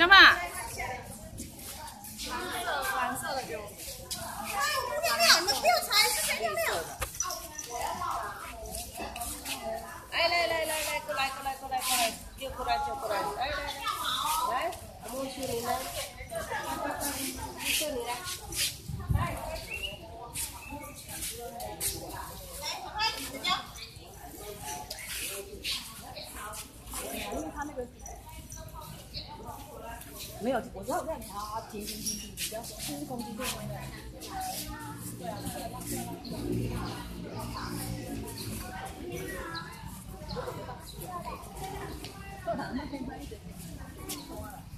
小马。 蓝色的给我。 哎，我不亮亮，你们六才是谁亮亮？ 来，过来，就过来，来，摸去你来，去你来。 因为他那个没有，我知道在调停，比较40公斤对不对？课堂那边一点。